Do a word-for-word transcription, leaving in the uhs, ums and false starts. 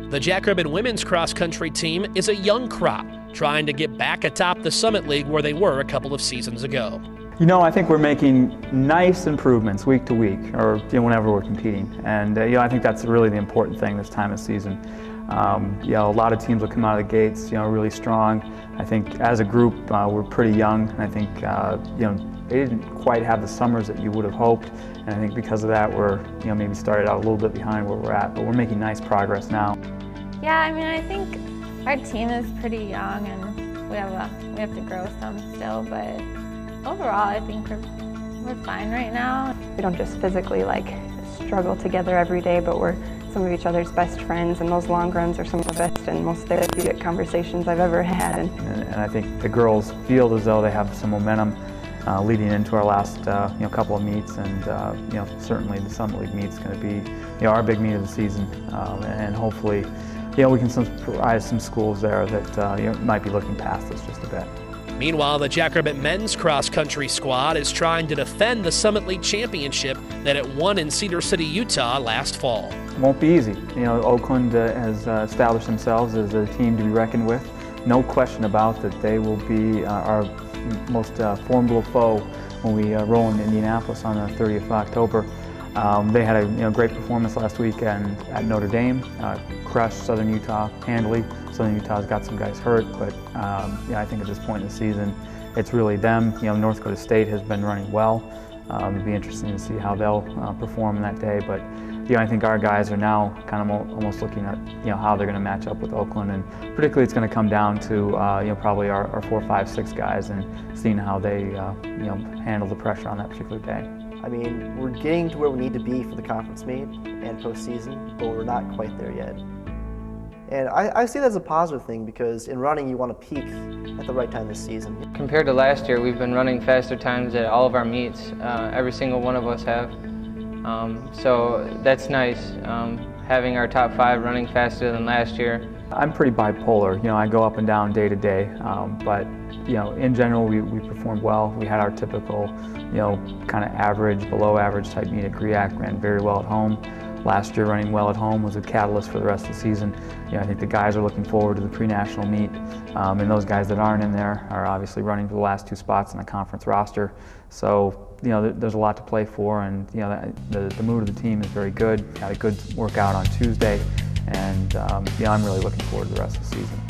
The Jackrabbit women's cross-country team is a young crop, trying to get back atop the Summit League where they were a couple of seasons ago. You know, I think we're making nice improvements week to week, or you know, whenever we're competing, and uh, you know, I think that's really the important thing this time of season. Um, you know, a lot of teams will come out of the gates, you know, really strong. I think as a group, uh, we're pretty young, and I think uh, you know, they didn't quite have the summers that you would have hoped, and I think because of that, we're you know maybe started out a little bit behind where we're at, but we're making nice progress now. Yeah, I mean, I think our team is pretty young, and we have a, we have to grow some still, but overall, I think we're, we're fine right now. We don't just physically like struggle together every day, but we're some of each other's best friends, and those long runs are some of the best and most therapeutic conversations I've ever had. And, and, and I think the girls feel as though they have some momentum uh, leading into our last uh, you know couple of meets, and uh, you know certainly the Summit League meet is going to be you know our big meet of the season, um, and hopefully you know we can surprise some schools there that uh, you know, might be looking past us just a bit. Meanwhile, the Jackrabbit men's cross-country squad is trying to defend the Summit League championship that it won in Cedar City, Utah last fall. It won't be easy. You know, Oakland uh, has uh, established themselves as a team to be reckoned with. No question about that they will be uh, our most uh, formidable foe when we uh, roll into Indianapolis on the thirtieth of October. Um, they had a you know, great performance last weekend at Notre Dame, uh, crushed Southern Utah handily. Southern Utah's got some guys hurt, but um, yeah, I think at this point in the season, it's really them. You know, North Dakota State has been running well. Um, it'll be interesting to see how they'll uh, perform in that day. But you know, I think our guys are now kind of almost looking at you know how they're going to match up with Oakland, and particularly it's going to come down to uh, you know probably our, our four, five, six guys and seeing how they uh, you know handle the pressure on that particular day. I mean, we're getting to where we need to be for the conference meet and postseason, but we're not quite there yet. And I, I see that as a positive thing, because in running you want to peak at the right time this season. Compared to last year, we've been running faster times at all of our meets. Uh, every single one of us have. Um, so that's nice, um, having our top five running faster than last year. I'm pretty bipolar. You know, I go up and down day to day, um, but you know, in general, we, we performed well. We had our typical, you know, kind of average, below average type meet at Griak, ran very well at home. Last year, running well at home was a catalyst for the rest of the season. You know, I think the guys are looking forward to the pre-national meet, um, and those guys that aren't in there are obviously running for the last two spots in the conference roster. So, you know, there's a lot to play for, and you know, the, the mood of the team is very good. Got a good workout on Tuesday, and um, yeah, I'm really looking forward to the rest of the season.